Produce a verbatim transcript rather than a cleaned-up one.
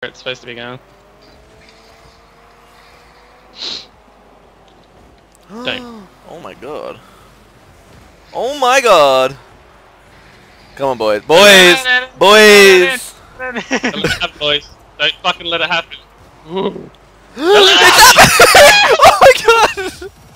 It's supposed to be going. Don't. Oh my god. Oh my god. Come on, boys. Boys! Boys! Let it happen, boys. Don't fucking let it happen. It's happening! Oh my god!